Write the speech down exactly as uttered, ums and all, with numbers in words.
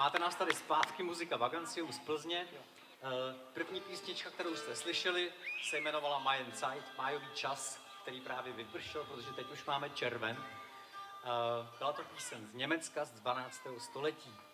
máte nás tady zpátky, muzika Vagancium z Plzně. První písnička, kterou jste slyšeli, se jmenovala Majen Zeit, májový čas, který právě vypršel, protože teď už máme červen. Byla to píseň z Německa z dvanáctého století.